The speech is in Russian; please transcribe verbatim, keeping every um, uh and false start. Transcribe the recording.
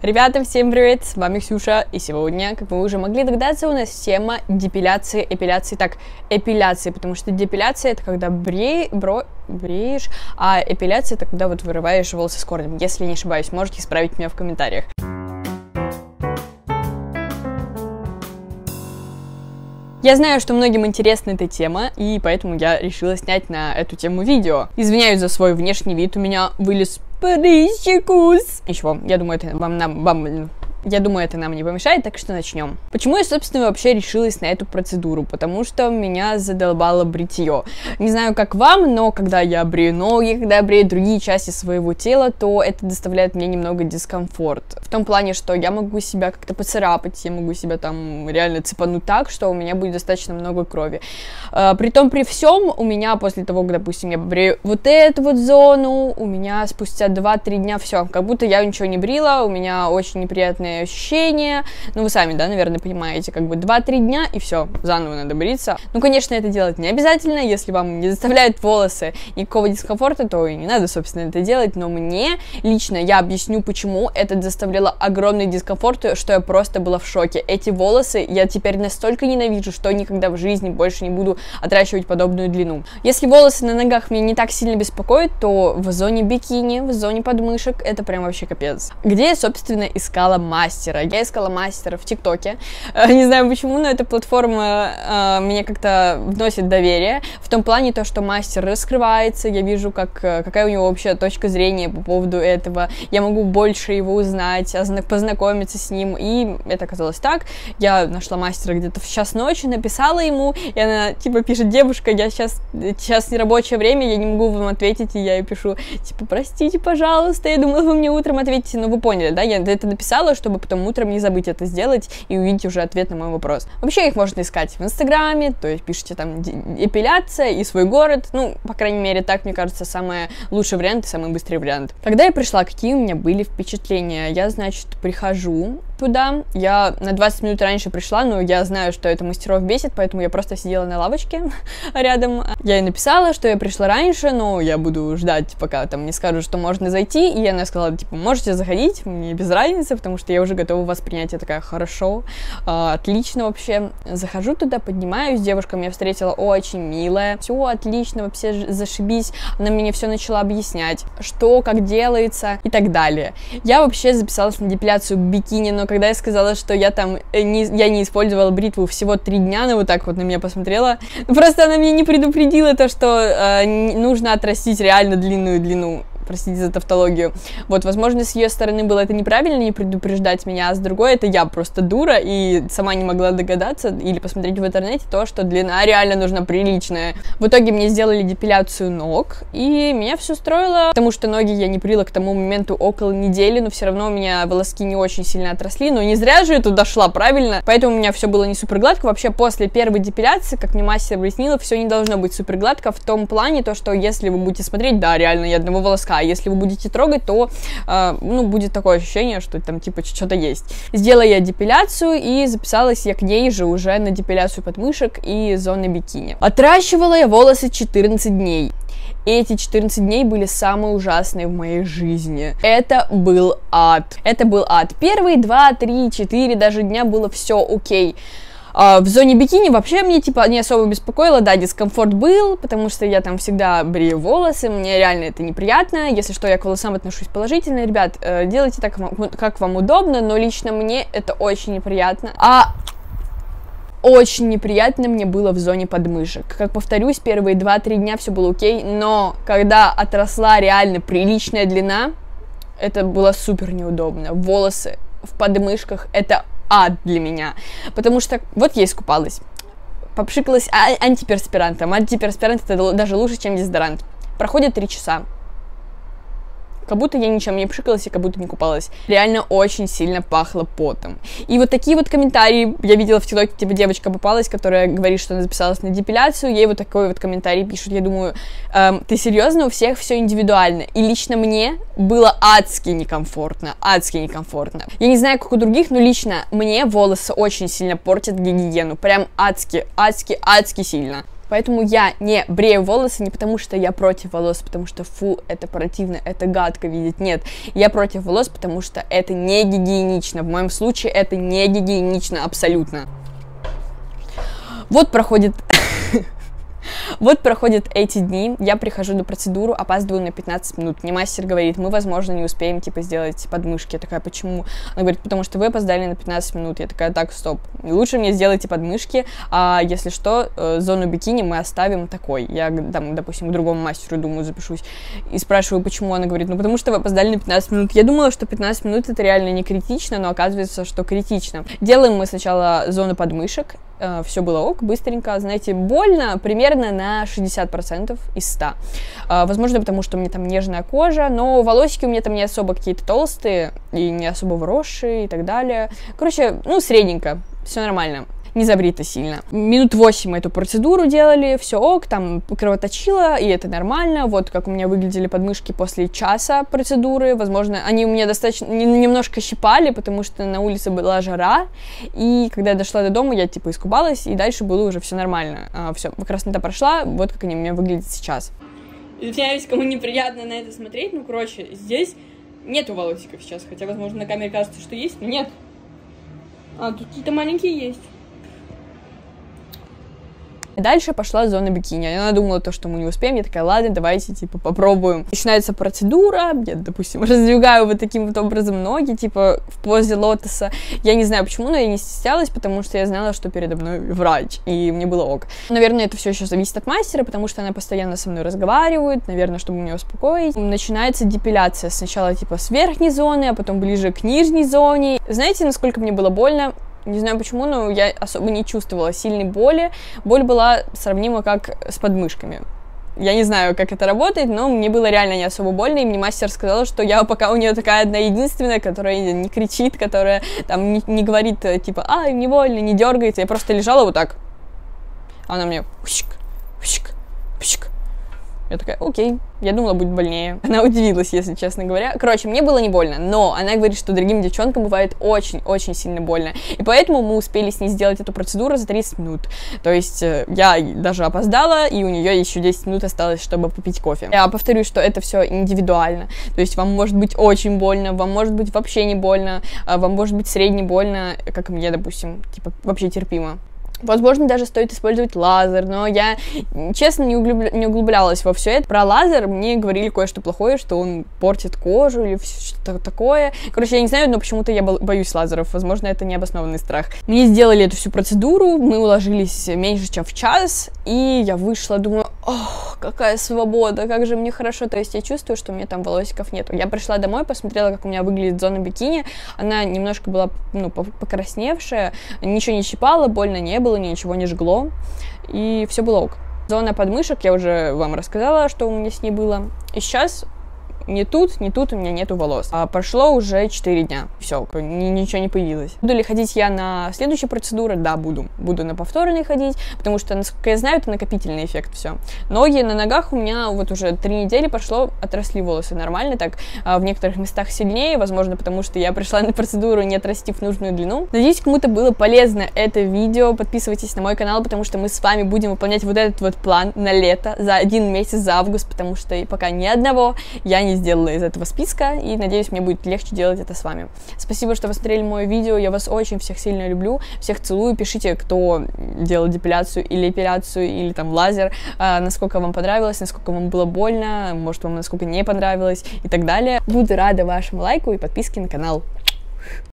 Ребята, всем привет, с вами Ксюша, и сегодня, как вы уже могли догадаться, у нас тема депиляции, эпиляции, так, эпиляции, потому что депиляция это когда бре... бро... бреешь, а эпиляция это когда вот вырываешь волосы с корнем, если не ошибаюсь, можете исправить меня в комментариях. Я знаю, что многим интересна эта тема, и поэтому я решила снять на эту тему видео. Извиняюсь за свой внешний вид, у меня вылез прыщикус. Ничего, я думаю, это вам, нам, вам, я думаю, это нам не помешает, так что начнем. Почему я, собственно, вообще решилась на эту процедуру? Потому что меня задолбало бритье. Не знаю, как вам, но когда я брею ноги, когда я брею другие части своего тела, то это доставляет мне немного дискомфорт. В том плане, что я могу себя как-то поцарапать, я могу себя там реально цепануть так, что у меня будет достаточно много крови. А, притом при всем у меня после того, как, допустим, я брею вот эту вот зону, у меня спустя два-три дня все, как будто я ничего не брила, у меня очень неприятные ощущения, ну вы сами, да, наверное, понимаете, как бы два-три дня и все, заново надо бриться. Ну, конечно, это делать не обязательно, если вам не доставляют волосы никакого дискомфорта, то и не надо, собственно, это делать, но мне лично, я объясню, почему это доставляло огромный дискомфорт, что я просто была в шоке. Эти волосы я теперь настолько ненавижу, что никогда в жизни больше не буду отращивать подобную длину. Если волосы на ногах меня не так сильно беспокоят, то в зоне бикини, в зоне подмышек это прям вообще капец. Где я, собственно, искала мастера? Я искала мастера в ТикТоке. Не знаю почему, но эта платформа э, мне как-то вносит доверие. В том плане, то, что мастер раскрывается, я вижу, как, какая у него вообще точка зрения по поводу этого. Я могу больше его узнать, познакомиться с ним. И это оказалось так. Я нашла мастера где-то в час ночи, написала ему, и она типа пишет: девушка, я сейчас, сейчас не рабочее время, я не могу вам ответить. И я ей пишу, типа, простите, пожалуйста, я думала, вы мне утром ответите. Но вы поняли, да? Я это написала, чтобы потом утром не забыть это сделать и увидеть уже ответ на мой вопрос. Вообще их можно искать в Инстаграме, то есть пишите там эпиляция и свой город, ну, по крайней мере, так, мне кажется, самый лучший вариант и самый быстрый вариант. Когда я пришла, какие у меня были впечатления? Я, значит, прихожу туда, я на двадцать минут раньше пришла, но я знаю, что это мастеров бесит, поэтому я просто сидела на лавочке рядом. Я ей написала, что я пришла раньше, но я буду ждать, пока там мне скажут, что можно зайти, и она сказала, типа, можете заходить, мне без разницы, потому что я уже готова вас принять. Я такая, хорошо, отлично вообще. Захожу туда, поднимаюсь, девушка меня встретила очень милая, все отлично, вообще зашибись. Она мне все начала объяснять, что, как делается и так далее. Я вообще записалась на депиляцию бикини, но когда я сказала, что я там не, я не использовала бритву всего три дня, она вот так вот на меня посмотрела. Просто она меня не предупредила то, что э, нужно отрастить реально длинную длину. Простите за тавтологию. Вот, возможно, с ее стороны было это неправильно, не предупреждать меня, а с другой, это я просто дура и сама не могла догадаться или посмотреть в интернете то, что длина реально нужна приличная. В итоге мне сделали депиляцию ног, и меня все устроило, потому что ноги я не брила к тому моменту около недели, но все равно у меня волоски не очень сильно отросли, но не зря же я туда шла, правильно? Поэтому у меня все было не супер гладко. Вообще, после первой депиляции, как мне мастер объяснила, все не должно быть супер гладко в том плане, то, что если вы будете смотреть, да, реально, ни одного волоска, а если вы будете трогать, то, э, ну, будет такое ощущение, что там, типа, что-то есть. Сделала я депиляцию, и записалась я к ней же уже на депиляцию подмышек и зоны бикини. Отращивала я волосы четырнадцать дней. И эти четырнадцать дней были самые ужасные в моей жизни. Это был ад. Это был ад. Первые два, три, четыре даже дня было все окей. В зоне бикини вообще мне, типа, не особо беспокоило, да, дискомфорт был, потому что я там всегда брею волосы, мне реально это неприятно, если что, я к волосам отношусь положительно, ребят, делайте так, как вам удобно, но лично мне это очень неприятно, а очень неприятно мне было в зоне подмышек. Как повторюсь, первые два-три дня все было окей, но когда отросла реально приличная длина, это было супер неудобно, волосы в подмышках, это ад для меня, потому что вот я искупалась, попшикалась а- антиперспирантом, антиперспирант это даже лучше, чем дезодорант, проходит три часа, как будто я ничем не пшикалась и как будто не купалась. Реально очень сильно пахло потом. И вот такие вот комментарии я видела в ТикТоке, типа девочка попалась, которая говорит, что она записалась на депиляцию, ей вот такой вот комментарий пишут. Я думаю, эм, ты серьезно? У всех все индивидуально. И лично мне было адски некомфортно, адски некомфортно. Я не знаю, как у других, но лично мне волосы очень сильно портят гигиену, прям адски, адски, адски сильно. Поэтому я не брею волосы не потому, что я против волос, потому что фу, это противно, это гадко видеть. Нет, я против волос, потому что это не гигиенично. В моем случае это не гигиенично абсолютно. Вот проходит... Вот проходят эти дни, я прихожу на процедуру, опаздываю на пятнадцать минут. Мне мастер говорит, мы, возможно, не успеем, типа, сделать подмышки. Я такая, почему? Она говорит, потому что вы опоздали на пятнадцать минут. Я такая, так, стоп. Лучше мне сделайте подмышки, а если что, зону бикини мы оставим такой. Я, там, допустим, к другому мастеру, думаю, запишусь. И спрашиваю, почему? Она говорит, ну, потому что вы опоздали на пятнадцать минут. Я думала, что пятнадцать минут это реально не критично, но оказывается, что критично. Делаем мы сначала зону подмышек. Все было ок, быстренько, знаете, больно примерно на шестьдесят процентов из ста. Возможно, потому что у меня там нежная кожа, но волосики у меня там не особо какие-то толстые и не особо вросшие и так далее. Короче, ну, средненько, все нормально. Не забрито сильно. Минут восемь мы эту процедуру делали, все ок, там кровоточило, и это нормально. Вот как у меня выглядели подмышки после часа процедуры. Возможно, они у меня достаточно немножко щипали, потому что на улице была жара. И когда я дошла до дома, я типа искупалась, и дальше было уже все нормально. А, все, краснота прошла, вот как они у меня выглядят сейчас. Извиняюсь, кому неприятно на это смотреть. Ну, короче, здесь нету волосиков сейчас, хотя, возможно, на камере кажется, что есть, но нет. А, тут какие-то маленькие есть. Дальше пошла зона бикини. Она думала, то, что мы не успеем. Я такая, ладно, давайте, типа, попробуем. Начинается процедура. Я, допустим, раздвигаю вот таким вот образом ноги, типа, в позе лотоса. Я не знаю почему, но я не стеснялась, потому что я знала, что передо мной врач, и мне было ок. Наверное, это все еще зависит от мастера, потому что она постоянно со мной разговаривает, наверное, чтобы меня успокоить. Начинается депиляция. Сначала, типа, с верхней зоны, а потом ближе к нижней зоне. Знаете, насколько мне было больно? Не знаю почему, но я особо не чувствовала сильной боли. Боль была сравнима как с подмышками. Я не знаю, как это работает, но мне было реально не особо больно, и мне мастер сказал, что я пока у нее такая одна единственная, которая не кричит, которая там не, не говорит, типа, а, не больно, не дергается. Я просто лежала вот так. Она мне пшик, пшик, пшик. Я такая, окей, я думала, будет больнее. Она удивилась, если честно говоря. Короче, мне было не больно, но она говорит, что другим девчонкам бывает очень-очень сильно больно. И поэтому мы успели с ней сделать эту процедуру за тридцать минут. То есть я даже опоздала, и у нее еще десять минут осталось, чтобы попить кофе. Я повторюсь, что это все индивидуально. То есть вам может быть очень больно, вам может быть вообще не больно, вам может быть средне больно, как мне, допустим, типа вообще терпимо. Возможно, даже стоит использовать лазер, но я, честно, не, углубля... не углублялась во все это. Про лазер мне говорили кое-что плохое, что он портит кожу или что-то такое. Короче, я не знаю, но почему-то я боюсь лазеров. Возможно, это необоснованный страх. Мне сделали эту всю процедуру, мы уложились меньше, чем в час, и я вышла, думаю, ох, какая свобода, как же мне хорошо. То есть я чувствую, что у меня там волосиков нету. Я пришла домой, посмотрела, как у меня выглядит зона бикини. Она немножко была, ну, покрасневшая, ничего не щипала, больно не было, ничего не жгло, и все было ок. Зона подмышек, я уже вам рассказала, что у меня с ней было. И сейчас ни тут, ни тут у меня нету волос. А прошло уже четыре дня. Все, ничего не появилось. Буду ли ходить я на следующие процедуры? Да, буду. Буду на повторные ходить, потому что, насколько я знаю, это накопительный эффект, все. Ноги на ногах у меня вот уже три недели прошло, отросли волосы нормально, так, а в некоторых местах сильнее, возможно, потому что я пришла на процедуру, не отрастив нужную длину. Надеюсь, кому-то было полезно это видео. Подписывайтесь на мой канал, потому что мы с вами будем выполнять вот этот вот план на лето, за один месяц, за август, потому что пока ни одного я не сделала из этого списка, и надеюсь, мне будет легче делать это с вами. Спасибо, что вы смотрели мое видео, я вас очень всех сильно люблю, всех целую, пишите, кто делал депиляцию или эпиляцию, или там лазер, а, насколько вам понравилось, насколько вам было больно, может, вам насколько не понравилось и так далее. Буду рада вашему лайку и подписке на канал.